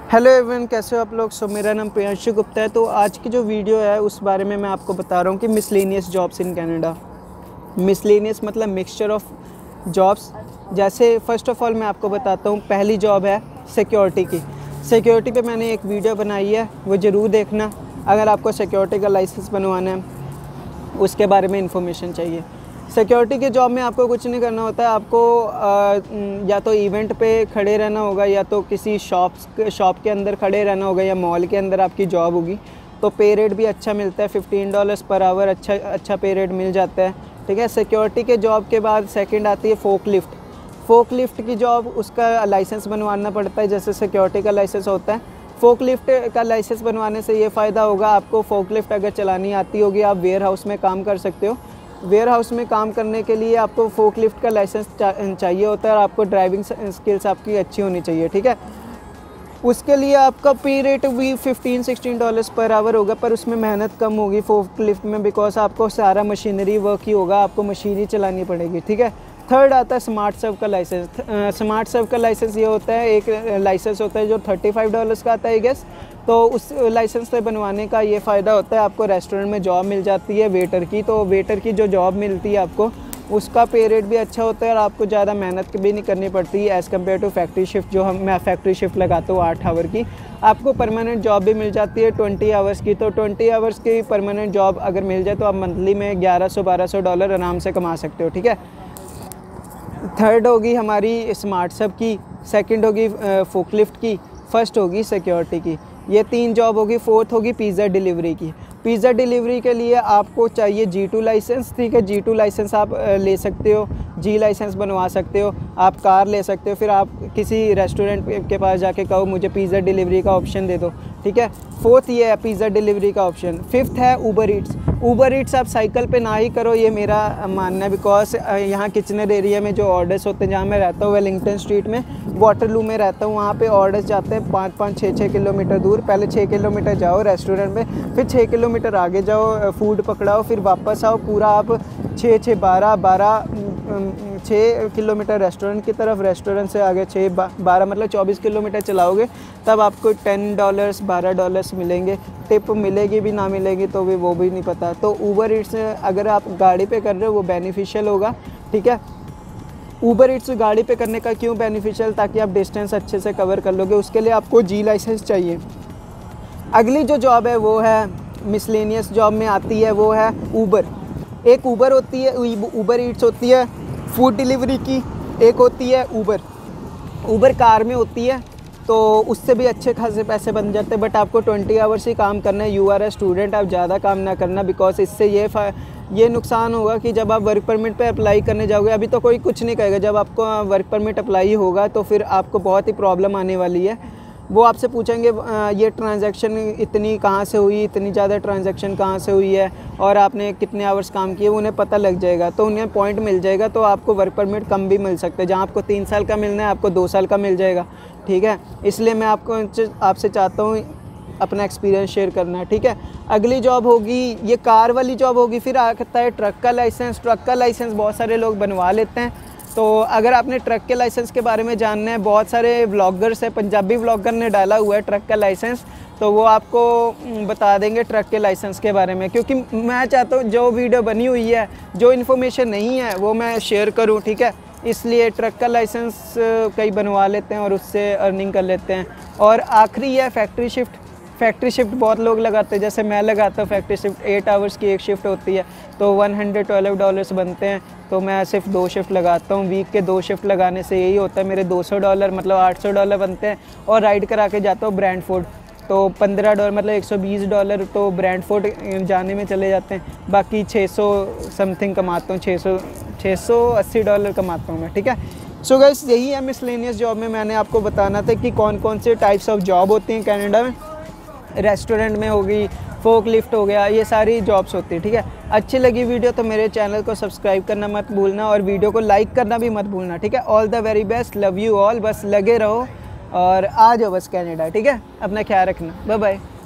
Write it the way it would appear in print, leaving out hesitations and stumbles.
Hello everyone, कैसे हो आप लोग। मेरा नाम प्रियांशु गुप्ता है। तो आज की जो वीडियो है उस बारे में मैं आपको बता रहा हूँ कि miscellaneous jobs in Canada. Miscellaneous मतलब मिक्सचर ऑफ जॉब्स। जैसे फ़र्स्ट ऑफ़ ऑल मैं आपको बताता हूँ, पहली जॉब है सिक्योरिटी की। सिक्योरिटी पे मैंने एक वीडियो बनाई है, वो ज़रूर देखना अगर आपको सिक्योरिटी का लाइसेंस बनवाना है, उसके बारे में इंफॉर्मेशन चाहिए। सिक्योरिटी के जॉब में आपको कुछ नहीं करना होता है। आपको या तो इवेंट पे खड़े रहना होगा, या तो किसी शॉप के अंदर खड़े रहना होगा, या मॉल के अंदर आपकी जॉब होगी। तो पे रेट भी अच्छा मिलता है, $15 पर आवर अच्छा पे रेट मिल जाता है। ठीक है। सिक्योरिटी के जॉब के बाद सेकंड आती है फोकलिफ्ट। फोकलिफ्ट की जॉब, उसका लाइसेंस बनवाना पड़ता है जैसे सिक्योरिटी का लाइसेंस होता है। फोकलिफ्ट का लाइसेंस बनवाने से ये फ़ायदा होगा, आपको फोकलिफ्ट अगर चलानी आती होगी, आप वेयर हाउस में काम कर सकते हो। वेयर हाउस में काम करने के लिए आपको फोकलिफ्ट का लाइसेंस चाहिए होता है, और आपको ड्राइविंग स्किल्स आपकी अच्छी होनी चाहिए। ठीक है। उसके लिए आपका पे रेट भी $15-16 पर आवर होगा, पर उसमें मेहनत कम होगी फोकलिफ्ट में, बिकॉज आपको सारा मशीनरी वर्क ही होगा, आपको मशीन ही चलानी पड़ेगी। ठीक है। थर्ड आता है स्मार्ट सर्व का लाइसेंस। स्मार्ट सर्व का लाइसेंस ये होता है, एक लाइसेंस होता है जो $35 का आता है गेस। तो उस लाइसेंस से बनवाने का ये फ़ायदा होता है, आपको रेस्टोरेंट में जॉब मिल जाती है वेटर की। तो वेटर की जो जॉब मिलती है आपको, उसका पे रेट भी अच्छा होता है, और आपको ज़्यादा मेहनत भी नहीं करनी पड़ती as compare to factory shift. जो मैं फैक्ट्री शिफ्ट लगाता हूँ 8 आवर की, आपको परमानेंट जॉब भी मिल जाती है 20 आवर्स की। तो 20 आवर्स की परमानेंट जॉब अगर मिल जाए तो आप मंथली में $1100-1200 आराम से कमा सकते हो। ठीक है। थर्ड होगी हमारी स्मार्ट सर्व की, सेकंड होगी फोकलिफ्ट की, फर्स्ट होगी सिक्योरिटी की। ये 3 जॉब होगी। फोर्थ होगी पिज़्ज़ा डिलीवरी की। पिज़्ज़ा डिलीवरी के लिए आपको चाहिए G2 लाइसेंस। ठीक है। G2 लाइसेंस आप ले सकते हो, G लाइसेंस बनवा सकते हो, आप कार ले सकते हो। फिर आप किसी रेस्टोरेंट के पास जाके कहो मुझे पिज़्ज़ा डिलीवरी का ऑप्शन दे दो। ठीक है। फोर्थ ये है पिज़्ज़ा डिलीवरी का ऑप्शन। फिफ्थ है ऊबर ईट्स। ऊबर ईट्स आप साइकिल पे ना ही करो, ये मेरा मानना है, बिकॉज यहाँ किचनर एरिया में जो ऑर्डर्स होते हैं, जहाँ मैं रहता हूँ वेलिंगटन स्ट्रीट में, वाटरलू में रहता हूँ, वहाँ पे ऑर्डर्स जाते हैं 5-5, 6-6 किलोमीटर दूर। पहले 6 किलोमीटर जाओ रेस्टोरेंट में, फिर 6 किलोमीटर आगे जाओ, फूड पकड़ाओ, फिर वापस आओ। पूरा आप 6 किलोमीटर रेस्टोरेंट की तरफ, रेस्टोरेंट से आगे 6-12 मतलब 24 किलोमीटर चलाओगे, तब आपको $10-12 मिलेंगे। टिप मिलेगी भी ना मिलेगी तो भी वो भी नहीं पता। तो ऊबर ईट्स अगर आप गाड़ी पे कर रहे हो वो बेनिफिशियल होगा। ठीक है। ऊबर ईट्स गाड़ी पे करने का क्यों बेनिफिशियल, ताकि आप डिस्टेंस अच्छे से कवर कर लोगे। उसके लिए आपको G लाइसेंस चाहिए। अगली जो जॉब है वो है मिसलेनियस जॉब में आती है, वो है ऊबर। एक ऊबर होती है, ऊबर ईट्स होती है फूड डिलीवरी की, एक होती है ऊबर कार में होती है। तो उससे भी अच्छे खासे पैसे बन जाते हैं, बट आपको 20 आवर्स ही काम करना है। यू आर ए स्टूडेंट, आप ज़्यादा काम ना करना, बिकॉज इससे ये नुकसान होगा कि जब आप वर्क परमिट पे अप्लाई करने जाओगे, अभी तो कोई कुछ नहीं कहेगा, जब आपको वर्क परमिट अप्लाई होगा तो फिर आपको बहुत ही प्रॉब्लम आने वाली है। वो आपसे पूछेंगे ये ट्रांजैक्शन इतनी कहाँ से हुई, इतनी ज़्यादा ट्रांजैक्शन कहाँ से हुई है, और आपने कितने आवर्स काम किए, वो उन्हें पता लग जाएगा। तो उन्हें पॉइंट मिल जाएगा, तो आपको वर्क परमिट कम भी मिल सकता है। जहाँ आपको 3 साल का मिलना है, आपको 2 साल का मिल जाएगा। ठीक है। इसलिए मैं आपसे चाहता हूँ अपना एक्सपीरियंस शेयर करना। ठीक है। अगली जॉब होगी, ये कार वाली जॉब होगी। फिर आता है ट्रक का लाइसेंस। ट्रक का लाइसेंस बहुत सारे लोग बनवा लेते हैं। तो अगर आपने ट्रक के लाइसेंस के बारे में जानना है, बहुत सारे व्लॉगर्स हैं, पंजाबी व्लॉगर ने डाला हुआ है ट्रक का लाइसेंस, तो वो आपको बता देंगे ट्रक के लाइसेंस के बारे में। क्योंकि मैं चाहता हूँ जो वीडियो बनी हुई है, जो इन्फॉर्मेशन नहीं है वो मैं शेयर करूँ। ठीक है। इसलिए ट्रक का लाइसेंस कई बनवा लेते हैं और उससे अर्निंग कर लेते हैं। और आखिरी है फैक्ट्री शिफ्ट। फैक्ट्री शिफ्ट बहुत लोग लगाते हैं, जैसे मैं लगाता हूँ फैक्ट्री शिफ्ट। 8 आवर्स की एक शिफ्ट होती है, तो $112 बनते हैं। तो मैं सिर्फ 2 शिफ्ट लगाता हूँ। वीक के 2 शिफ्ट लगाने से यही होता है, मेरे $200 मतलब $800 बनते हैं। और राइड करा के जाता हूँ ब्रैंडफोर्ड, तो $15 मतलब $120 तो ब्रैंडफोर्ड जाने में चले जाते हैं। बाकी 600 समथिंग कमाता हूँ, $680 कमाता हूँ मैं। ठीक है। सो गाइस, यही है मिसलेनियस जॉब में मैंने आपको बताना था कि कौन कौन से टाइप्स ऑफ जॉब होती हैं कनाडा में। रेस्टोरेंट में होगी, फोकलिफ्ट हो गया, ये सारी जॉब्स होती है। ठीक है। अच्छी लगी वीडियो तो मेरे चैनल को सब्सक्राइब करना मत भूलना, और वीडियो को लाइक करना भी मत भूलना। ठीक है। All the very best, love you all. बस लगे रहो और आ जाओ बस कनाडा। ठीक है। अपना ख्याल रखना। Bye bye.